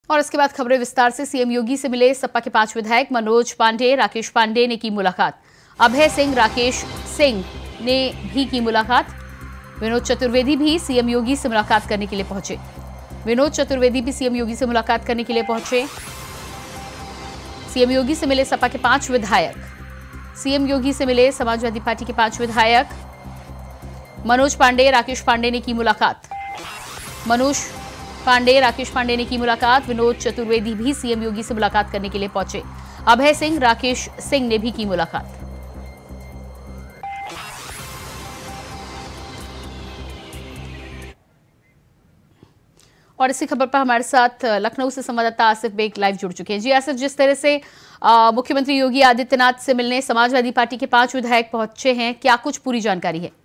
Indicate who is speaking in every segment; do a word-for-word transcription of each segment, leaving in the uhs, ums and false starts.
Speaker 1: और इसके बाद खबरें विस्तार से। सीएम योगी से मिले सपा के पांच विधायक। मनोज पांडे, राकेश पांडे ने की मुलाकात। अभय सिंह, राकेश सिंह ने भी की मुलाकात। विनोद चतुर्वेदी भी सीएम योगी से मुलाकात करने के लिए पहुंचे। विनोद चतुर्वेदी भी सीएम योगी से मुलाकात करने के लिए पहुंचे। सीएम योगी से मिले सपा के पांच विधायक। सीएम योगी से मिले समाजवादी पार्टी के पांच विधायक। मनोज पांडे, राकेश पांडे ने की मुलाकात। मनोज पांडे, राकेश पांडे ने की मुलाकात। विनोद चतुर्वेदी भी सीएम योगी से मुलाकात करने के लिए पहुंचे। अभय सिंह, राकेश सिंह ने भी की मुलाकात। और इसी खबर पर हमारे साथ लखनऊ से संवाददाता आसिफ बेग लाइव जुड़ चुके हैं। जी आसिफ, जिस तरह से मुख्यमंत्री योगी आदित्यनाथ से मिलने समाजवादी पार्टी के पांच विधायक पहुंचे हैं, क्या कुछ पूरी जानकारी है?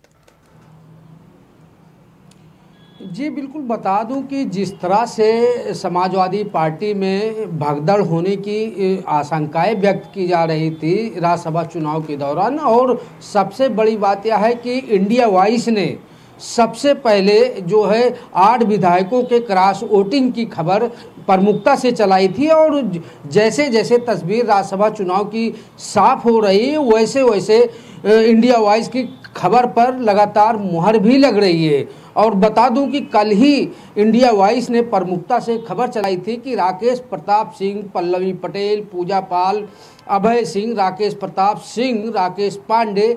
Speaker 2: जी बिल्कुल, बता दूं कि जिस तरह से समाजवादी पार्टी में भगदड़ होने की आशंकाएं व्यक्त की जा रही थी राज्यसभा चुनाव के दौरान, और सबसे बड़ी बात यह है कि इंडिया वाइज ने सबसे पहले जो है आठ विधायकों के क्रॉस वोटिंग की खबर प्रमुखता से चलाई थी। और जैसे जैसे तस्वीर राज्यसभा चुनाव की साफ हो रही है, वैसे वैसे इंडिया वाइज की खबर पर लगातार मुहर भी लग रही है। और बता दूं कि कल ही इंडिया वाइज ने प्रमुखता से खबर चलाई थी कि राकेश प्रताप सिंह, पल्लवी पटेल, पूजा पाल, अभय सिंह, राकेश प्रताप सिंह, राकेश पांडे,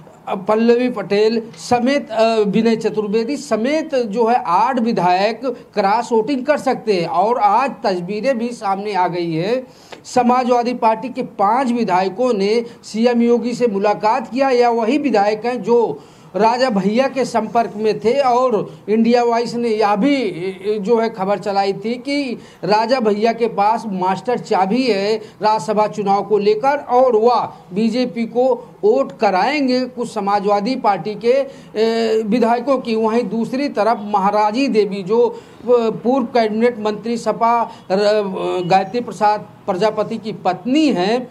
Speaker 2: पल्लवी पटेल समेत विनय चतुर्वेदी समेत जो है आठ विधायक क्रॉस वोटिंग कर सकते हैं। और आज तस्वीरें भी सामने आ गई है। समाजवादी पार्टी के पांच विधायकों ने सीएम योगी से मुलाकात किया। या वही विधायक हैं जो राजा भैया के संपर्क में थे। और इंडिया वाइज ने यह भी जो है खबर चलाई थी कि राजा भैया के पास मास्टर चाबी है राज्यसभा चुनाव को लेकर, और वह बीजेपी को वोट कराएंगे कुछ समाजवादी पार्टी के विधायकों की। वहीं दूसरी तरफ महाराजी देवी जो पूर्व कैबिनेट मंत्री सपा गायत्री प्रसाद प्रजापति की पत्नी हैं,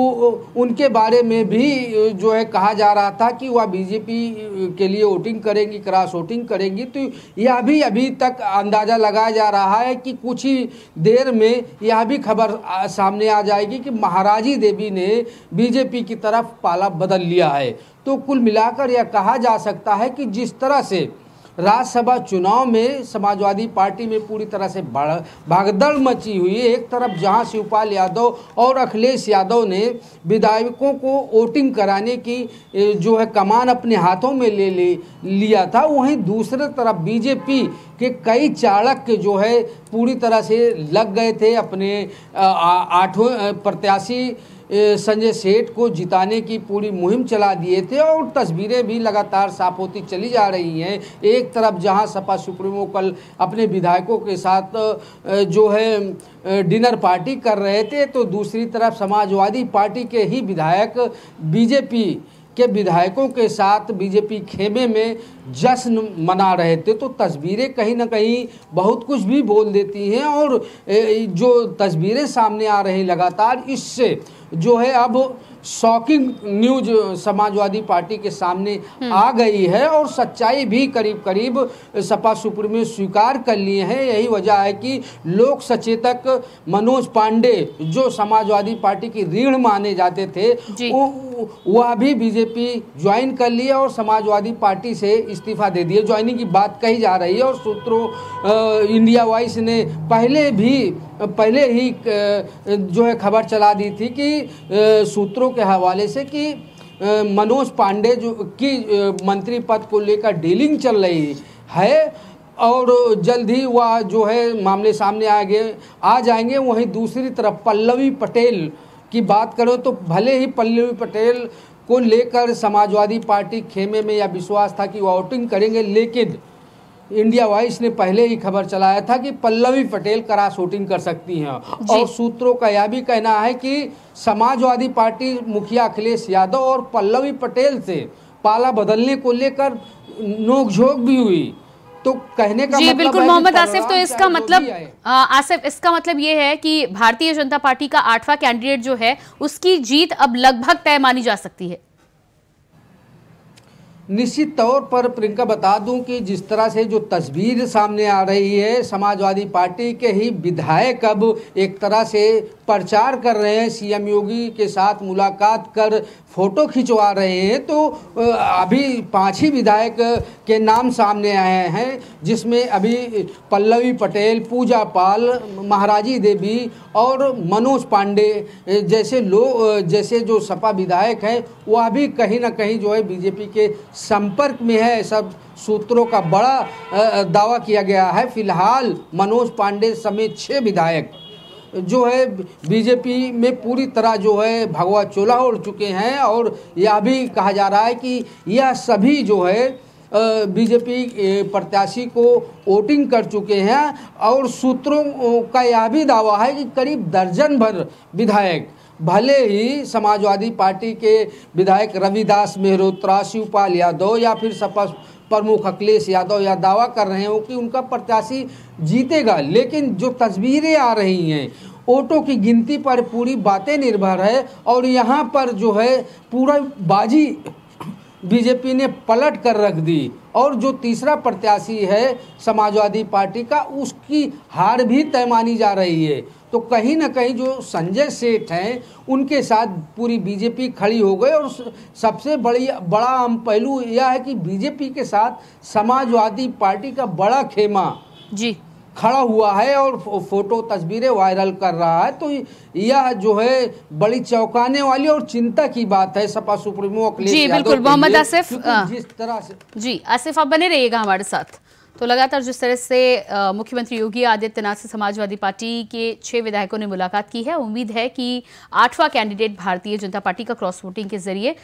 Speaker 2: उनके बारे में भी जो है कहा जा रहा था कि वह बीजेपी के लिए वोटिंग करेंगी, क्रॉस वोटिंग करेंगी। तो यह भी अभी तक अंदाज़ा लगाया जा रहा है कि कुछ ही देर में यह भी खबर सामने आ जाएगी कि महाराजी देवी ने बीजेपी की तरफ पाला बदल लिया है। तो कुल मिलाकर यह कहा जा सकता है कि जिस तरह से राज्यसभा चुनाव में समाजवादी पार्टी में पूरी तरह से भागदड़ मची हुई है, एक तरफ जहां शिवपाल यादव और अखिलेश यादव ने विधायकों को वोटिंग कराने की जो है कमान अपने हाथों में ले ले लिया था, वहीं दूसरी तरफ बीजेपी के कई चाणक जो है पूरी तरह से लग गए थे अपने आठों प्रत्याशी संजय सेठ को जिताने की पूरी मुहिम चला दिए थे। और तस्वीरें भी लगातार साफ होती चली जा रही हैं। एक तरफ जहां सपा सुप्रीमो कल अपने विधायकों के साथ जो है डिनर पार्टी कर रहे थे, तो दूसरी तरफ समाजवादी पार्टी के ही विधायक बीजेपी के विधायकों के साथ बीजेपी खेमे में जश्न मना रहे थे। तो तस्वीरें कहीं ना कहीं बहुत कुछ भी बोल देती हैं। और जो तस्वीरें सामने आ रही लगातार, इससे जो है अब शॉकिंग न्यूज समाजवादी पार्टी के सामने आ गई है। और सच्चाई भी करीब करीब सपा सुप्रीमो स्वीकार कर लिए हैं। यही वजह है कि लोक सचेतक मनोज पांडे जो समाजवादी पार्टी की रीढ़ माने जाते थे, वह भी बीजेपी ज्वाइन कर लिए और समाजवादी पार्टी से इस्तीफा दे दिए। ज्वाइनिंग की बात कही जा रही है। और सूत्रों इंडिया वाइज ने पहले भी पहले ही जो है खबर चला दी थी कि सूत्रों के हवाले से कि मनोज पांडे जो की मंत्री पद को लेकर डीलिंग चल रही है और जल्द ही वह जो है मामले सामने आएंगे आ जाएंगे। वहीं दूसरी तरफ पल्लवी पटेल की बात करो तो भले ही पल्लवी पटेल को लेकर समाजवादी पार्टी खेमे में यह विश्वास था कि वह वोटिंग करेंगे, लेकिन इंडिया वाइज ने पहले ही खबर चलाया था कि पल्लवी पटेल क्रॉस वोटिंग कर सकती हैं। और सूत्रों का यह भी कहना है कि समाजवादी पार्टी मुखिया अखिलेश यादव और पल्लवी पटेल से पाला बदलने को लेकर नोकझोंक भी हुई। तो कहने का
Speaker 1: जी
Speaker 2: मतलब
Speaker 1: बिल्कुल मोहम्मद आसिफ, तो इसका मतलब आसिफ इसका मतलब ये है कि भारतीय जनता पार्टी का आठवां कैंडिडेट जो है उसकी जीत अब लगभग तय मानी जा सकती है।
Speaker 2: निश्चित तौर पर प्रियंका बता दूं कि जिस तरह से जो तस्वीर सामने आ रही है, समाजवादी पार्टी के ही विधायक अब एक तरह से प्रचार कर रहे हैं, सीएम योगी के साथ मुलाकात कर फोटो खिंचवा रहे हैं। तो अभी पांच ही विधायक के नाम सामने आए हैं, जिसमें अभी पल्लवी पटेल, पूजा पाल, महाराजी देवी और मनोज पांडे जैसे लोग, जैसे जो सपा विधायक हैं वह भी कहीं ना कहीं जो है बीजेपी के संपर्क में है। सब सूत्रों का बड़ा दावा किया गया है। फिलहाल मनोज पांडे समेत छह विधायक जो है बीजेपी में पूरी तरह जो है भगवा चोला ओढ़ चुके हैं, और यह भी कहा जा रहा है कि यह सभी जो है बीजेपी प्रत्याशी को वोटिंग कर चुके हैं। और सूत्रों का यह भी दावा है कि करीब दर्जन भर विधायक, भले ही समाजवादी पार्टी के विधायक रविदास मेहरोत्रा, शिवपाल यादव या फिर सपा प्रमुख अखिलेश यादव यह दावा कर रहे हो कि उनका प्रत्याशी जीतेगा, लेकिन जो तस्वीरें आ रही हैं वोटों की गिनती पर पूरी बातें निर्भर है। और यहाँ पर जो है पूरा बाजी बीजेपी ने पलट कर रख दी, और जो तीसरा प्रत्याशी है समाजवादी पार्टी का, उसकी हार भी तय मानी जा रही है। तो कहीं ना कहीं जो संजय सेठ हैं उनके साथ पूरी बीजेपी खड़ी हो गई। और सबसे बड़ी बड़ा अहम पहलू यह है कि बीजेपी के साथ समाजवादी पार्टी का बड़ा खेमा
Speaker 1: जी
Speaker 2: खड़ा हुआ है और फोटो तस्वीरें वायरल कर रहा है। तो यह जो है बड़ी चौंकाने वाली और चिंता की बात है सपा सुप्रीमो अखिलेश
Speaker 1: जी बिल्कुल। मोहम्मद आसिफ,
Speaker 2: जिस तरह से
Speaker 1: जी आसिफ आप बने रहिएगा हमारे साथ। तो लगातार जिस तरह से मुख्यमंत्री योगी आदित्यनाथ से समाजवादी पार्टी के छह विधायकों ने मुलाकात की है, उम्मीद है कि आठवां कैंडिडेट भारतीय जनता पार्टी का क्रॉस वोटिंग के जरिए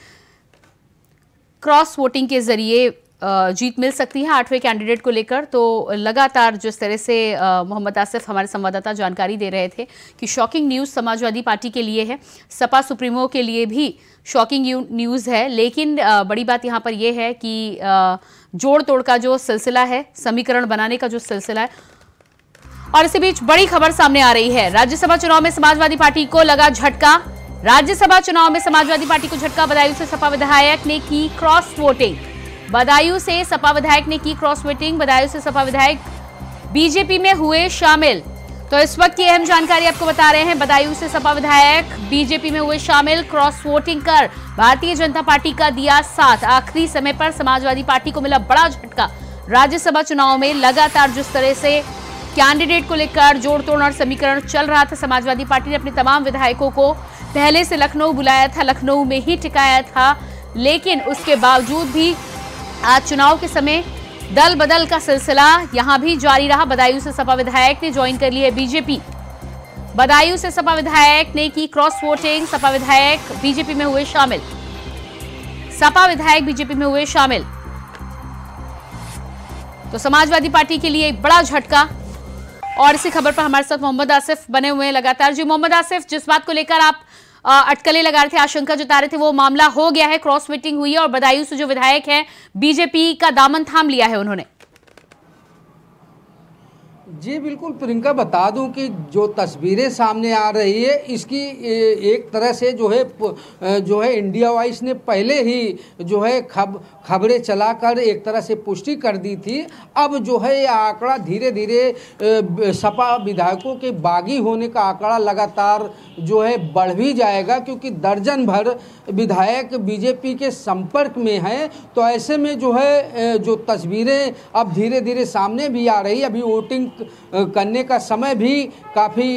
Speaker 1: क्रॉस वोटिंग के जरिए जीत मिल सकती है आठवें कैंडिडेट को लेकर। तो लगातार जिस तरह से मोहम्मद आसिफ हमारे संवाददाता जानकारी दे रहे थे कि शॉकिंग न्यूज़ समाजवादी पार्टी के लिए है, सपा सुप्रीमो के लिए भी शॉकिंग न्यूज़ है। लेकिन बड़ी बात यहाँ पर यह है कि जोड़ तोड़ का जो सिलसिला है, समीकरण बनाने का जो सिलसिला है, और इसी बीच बड़ी खबर सामने आ रही है। राज्यसभा चुनाव में समाजवादी पार्टी को लगा झटका। राज्यसभा चुनाव में समाजवादी पार्टी को झटका। बदायूं से सपा विधायक ने की क्रॉस वोटिंग। बदायूं से सपा विधायक ने की क्रॉस वोटिंग। बदायूं से सपा विधायक बीजेपी में हुए शामिल। तो इस वक्त की अहम जानकारी आपको बता रहे हैं। बदायूं से सपा विधायक बीजेपी में हुए शामिल, क्रॉस वोटिंग कर भारतीय जनता पार्टी का दिया साथ। आखिरी समय पर समाजवादी पार्टी को मिला बड़ा झटका। राज्यसभा चुनाव में लगातार जिस तरह से कैंडिडेट को लेकर जोड़ तोड़ और समीकरण चल रहा था, समाजवादी पार्टी ने अपने तमाम विधायकों को पहले से लखनऊ बुलाया था, लखनऊ में ही टिकाया था, लेकिन उसके बावजूद भी आज चुनाव के समय दल बदल का सिलसिला यहां भी जारी रहा। बदायूं से सपा विधायक ने ज्वाइन कर ली है बीजेपी। बदायूं से सपा विधायक ने की क्रॉस वोटिंग। सपा विधायक बीजेपी में हुए शामिल। सपा विधायक बीजेपी में हुए शामिल। तो समाजवादी पार्टी के लिए एक बड़ा झटका। और इसी खबर पर हमारे साथ मोहम्मद आसिफ बने हुए हैं लगातार। जी मोहम्मद आसिफ, जिस बात को लेकर आप अटकलें लगा रहे थे, आशंका जता रहे थे, वो मामला हो गया है, क्रॉस वोटिंग हुई है और बदायूं से जो विधायक हैं बीजेपी का दामन थाम लिया है उन्होंने।
Speaker 2: जी बिल्कुल प्रियंका, बता दूं कि जो तस्वीरें सामने आ रही है इसकी एक तरह से जो है जो है इंडिया वाइज ने पहले ही जो है खब खबरें चलाकर एक तरह से पुष्टि कर दी थी। अब जो है यह आंकड़ा धीरे धीरे सपा विधायकों के बागी होने का आंकड़ा लगातार जो है बढ़ भी जाएगा, क्योंकि दर्जन भर विधायक बीजेपी के संपर्क में हैं। तो ऐसे में जो है जो तस्वीरें अब धीरे धीरे सामने भी आ रही, अभी वोटिंग करने का समय भी काफ़ी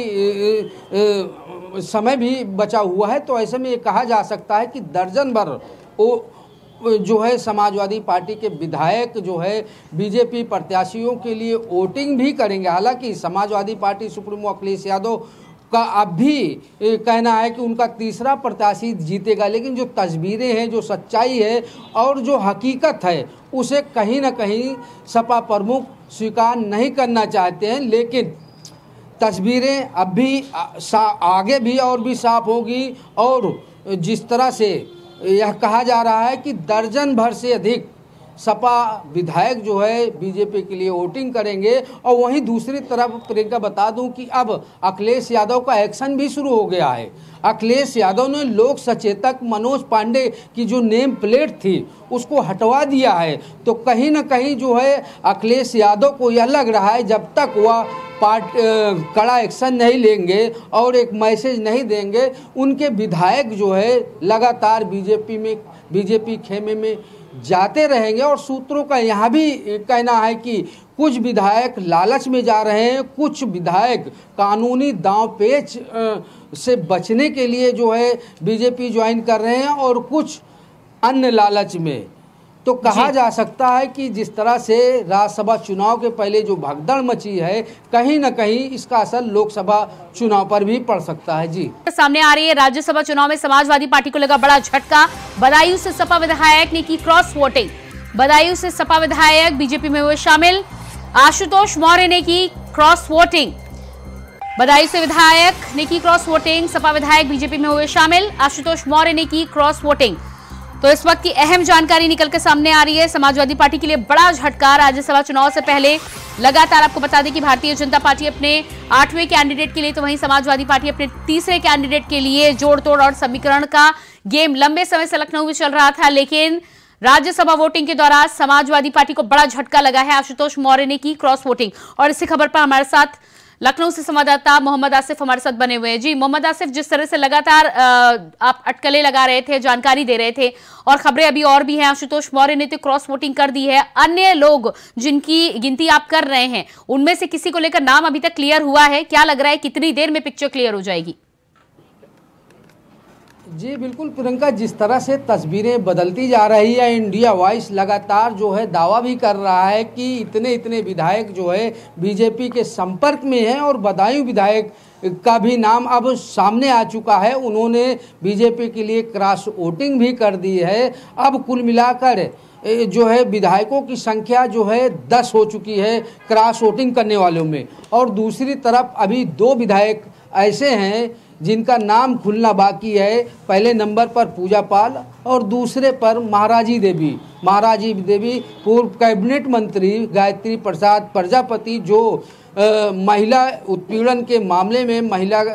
Speaker 2: समय भी बचा हुआ है। तो ऐसे में ये कहा जा सकता है कि दर्जन भर वो जो है समाजवादी पार्टी के विधायक जो है बीजेपी प्रत्याशियों के लिए वोटिंग भी करेंगे। हालांकि समाजवादी पार्टी सुप्रीमो अखिलेश यादव का अब भी कहना है कि उनका तीसरा प्रत्याशी जीतेगा, लेकिन जो तस्वीरें हैं, जो सच्चाई है और जो हकीकत है, उसे कहीं ना कहीं सपा प्रमुख स्वीकार नहीं करना चाहते हैं। लेकिन तस्वीरें अब भी आगे भी और भी साफ होगी। और जिस तरह से यह कहा जा रहा है कि दर्जन भर से अधिक सपा विधायक जो है बीजेपी के लिए वोटिंग करेंगे। और वहीं दूसरी तरफ प्रियंका बता दूं कि अब अखिलेश यादव का एक्शन भी शुरू हो गया है। अखिलेश यादव ने लोक सचेतक मनोज पांडे की जो नेम प्लेट थी उसको हटवा दिया है। तो कहीं ना कहीं जो है अखिलेश यादव को यह लग रहा है जब तक वह पार्ट कड़ा एक्शन नहीं लेंगे और एक मैसेज नहीं देंगे, उनके विधायक जो है लगातार बीजेपी में बीजेपी खेमे में जाते रहेंगे। और सूत्रों का यहाँ भी कहना है कि कुछ विधायक लालच में जा रहे हैं, कुछ विधायक कानूनी दांव पेच से बचने के लिए जो है बीजेपी ज्वाइन कर रहे हैं और कुछ अन्य लालच में। तो कहा जा सकता है कि जिस तरह से राज्यसभा चुनाव के पहले जो भगदड़ मची है, कहीं न कहीं इसका असर लोकसभा चुनाव पर भी पड़ सकता है। जी,
Speaker 1: सामने आ रही है राज्यसभा चुनाव में समाजवादी पार्टी को लगा बड़ा झटका। बदायूं से सपा विधायक ने की क्रॉस वोटिंग। बदायूं से सपा विधायक बीजेपी में हुए शामिल। आशुतोष मौर्य ने की क्रॉस वोटिंग। बदायूं से विधायक ने की क्रॉस वोटिंग। सपा विधायक बीजेपी में हुए शामिल। आशुतोष मौर्य ने की क्रॉस वोटिंग। तो इस वक्त की अहम जानकारी निकल के सामने आ रही है। समाजवादी पार्टी के लिए बड़ा झटका। राज्यसभा चुनाव से पहले लगातार आपको बता दें कि भारतीय जनता पार्टी अपने आठवें कैंडिडेट के लिए, तो वहीं समाजवादी पार्टी अपने तीसरे कैंडिडेट के लिए जोड़ तोड़ और समीकरण का गेम लंबे समय से लखनऊ में चल रहा था। लेकिन राज्यसभा वोटिंग के दौरान समाजवादी पार्टी को बड़ा झटका लगा है। आशुतोष मौर्य ने की क्रॉस वोटिंग। और इसी खबर पर हमारे साथ लखनऊ से संवाददाता मोहम्मद आसिफ हमारे साथ बने हुए हैं। जी मोहम्मद आसिफ, जिस तरह से लगातार आप अटकलें लगा रहे थे, जानकारी दे रहे थे और खबरें अभी और भी हैं, आशुतोष मौर्य ने तो क्रॉस वोटिंग कर दी है। अन्य लोग जिनकी गिनती आप कर रहे हैं, उनमें से किसी को लेकर नाम अभी तक क्लियर हुआ है? क्या लग रहा है कितनी देर में पिक्चर क्लियर हो जाएगी?
Speaker 2: जी बिल्कुल प्रियंका, जिस तरह से तस्वीरें बदलती जा रही है, इंडिया वॉइस लगातार जो है दावा भी कर रहा है कि इतने इतने विधायक जो है बीजेपी के संपर्क में हैं और बदायूं विधायक का भी नाम अब सामने आ चुका है। उन्होंने बीजेपी के लिए क्रॉस वोटिंग भी कर दी है। अब कुल मिलाकर जो है विधायकों की संख्या जो है दस हो चुकी है क्रॉस वोटिंग करने वालों में। और दूसरी तरफ अभी दो विधायक ऐसे हैं जिनका नाम खुलना बाकी है। पहले नंबर पर पूजा पाल और दूसरे पर महाराजी देवी। महाराजी देवी पूर्व कैबिनेट मंत्री गायत्री प्रसाद प्रजापति, जो आ, महिला उत्पीड़न के मामले में महिला आ,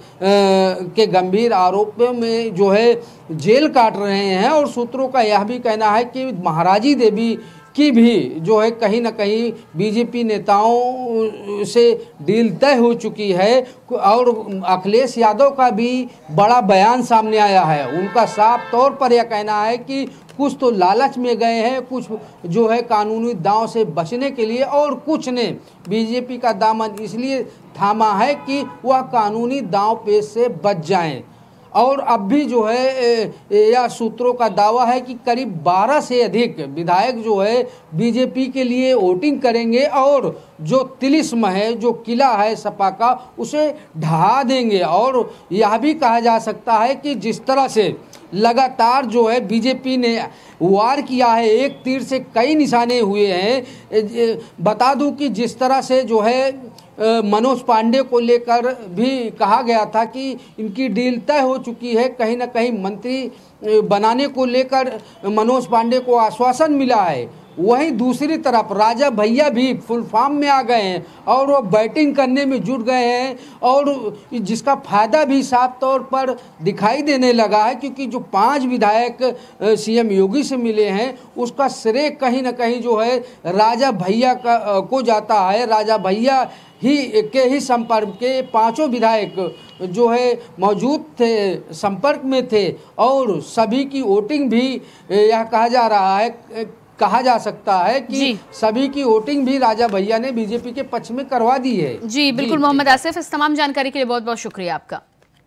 Speaker 2: के गंभीर आरोपों में जो है जेल काट रहे हैं। और सूत्रों का यह भी कहना है कि महाराजी देवी की भी जो है कहीं ना कहीं बीजेपी नेताओं से डील तय हो चुकी है। और अखिलेश यादव का भी बड़ा बयान सामने आया है। उनका साफ तौर पर यह कहना है कि कुछ तो लालच में गए हैं, कुछ जो है कानूनी दांव से बचने के लिए, और कुछ ने बीजेपी का दामन इसलिए थामा है कि वह कानूनी दांव पेच से बच जाएं। और अब भी जो है यह सूत्रों का दावा है कि करीब बारह से अधिक विधायक जो है बीजेपी के लिए वोटिंग करेंगे और जो तिलिस्म है, जो किला है सपा का, उसे ढहा देंगे। और यह भी कहा जा सकता है कि जिस तरह से लगातार जो है बीजेपी ने वार किया है, एक तीर से कई निशाने हुए हैं। बता दूं कि जिस तरह से जो है मनोज पांडे को लेकर भी कहा गया था कि इनकी डील तय हो चुकी है, कहीं ना कहीं मंत्री बनाने को लेकर मनोज पांडे को आश्वासन मिला है। वहीं दूसरी तरफ राजा भैया भी फुल फॉर्म में आ गए हैं और वो बैटिंग करने में जुट गए हैं, और जिसका फायदा भी साफ तौर पर दिखाई देने लगा है, क्योंकि जो पांच विधायक सीएम योगी से मिले हैं उसका श्रेय कहीं ना कहीं जो है राजा भैया का को जाता है। राजा भैया ही के ही संपर्क के पांचों विधायक जो है मौजूद थे, संपर्क में थे, और सभी की वोटिंग भी यह कहा जा रहा है कहा जा सकता है कि सभी की वोटिंग भी राजा भैया ने बीजेपी के पक्ष में करवा दी है।
Speaker 1: जी बिल्कुल मोहम्मद आसिफ, इस तमाम जानकारी के लिए बहुत बहुत शुक्रिया आपका।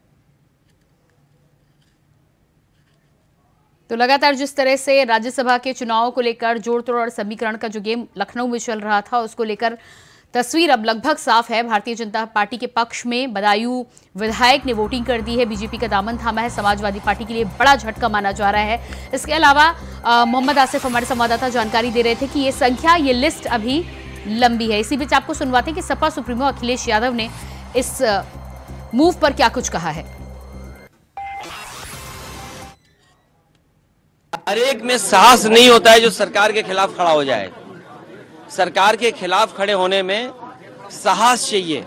Speaker 1: तो लगातार जिस तरह से राज्यसभा के चुनाव को लेकर जोड़ तोड़ और समीकरण का जो गेम लखनऊ में चल रहा था, उसको लेकर तस्वीर अब लगभग साफ है। भारतीय जनता पार्टी के पक्ष में बदायूं विधायक ने वोटिंग कर दी है, बीजेपी का दामन थामा है। समाजवादी पार्टी के लिए बड़ा झटका माना जा रहा है। इसके अलावा मोहम्मद आसिफ हमारे संवाददाता जानकारी दे रहे थे कि ये संख्या, ये लिस्ट अभी लंबी है। इसी बीच आपको सुनवाते हैं कि सपा सुप्रीमो अखिलेश यादव ने इस मूव पर क्या कुछ कहा है।
Speaker 3: हर एक में साहस नहीं होता है जो सरकार के खिलाफ खड़ा हो जाए। सरकार के खिलाफ खड़े होने में साहस चाहिए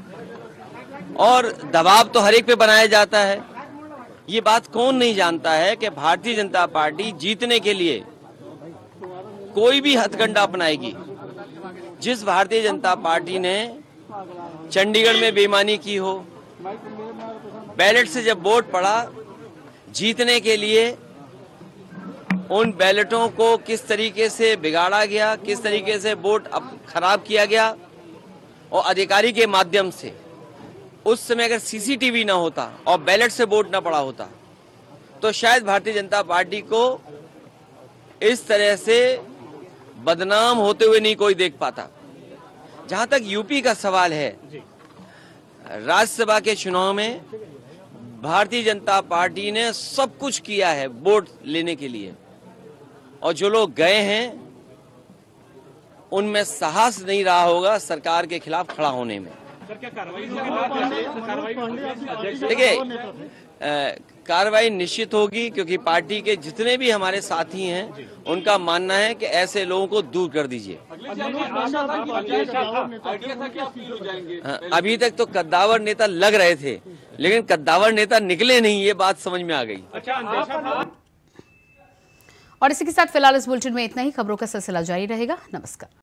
Speaker 3: और दबाव तो हर एक पे बनाया जाता है। ये बात कौन नहीं जानता है कि भारतीय जनता पार्टी जीतने के लिए कोई भी हथकंडा अपनाएगी। जिस भारतीय जनता पार्टी ने चंडीगढ़ में बेईमानी की हो, बैलेट से जब वोट पड़ा, जीतने के लिए उन बैलेटों को किस तरीके से बिगाड़ा गया, किस तरीके से वोट अब खराब किया गया, और अधिकारी के माध्यम से उस समय अगर सीसीटीवी ना होता और बैलेट से वोट ना पड़ा होता तो शायद भारतीय जनता पार्टी को इस तरह से बदनाम होते हुए नहीं कोई देख पाता। जहां तक यूपी का सवाल है, राज्यसभा के चुनाव में भारतीय जनता पार्टी ने सब कुछ किया है वोट लेने के लिए, और जो लोग गए हैं उनमें साहस नहीं रहा होगा सरकार के खिलाफ खड़ा होने में। देखिए, कार्रवाई निश्चित होगी क्योंकि पार्टी के जितने भी हमारे साथी हैं उनका मानना है कि ऐसे लोगों को दूर कर दीजिए। अभी तक तो कद्दावर नेता लग रहे थे, लेकिन कद्दावर नेता निकले नहीं, ये बात समझ में आ गई।
Speaker 1: और इसी के साथ फिलहाल इस बुलेटिन में इतना ही। खबरों का सिलसिला जारी रहेगा। नमस्कार।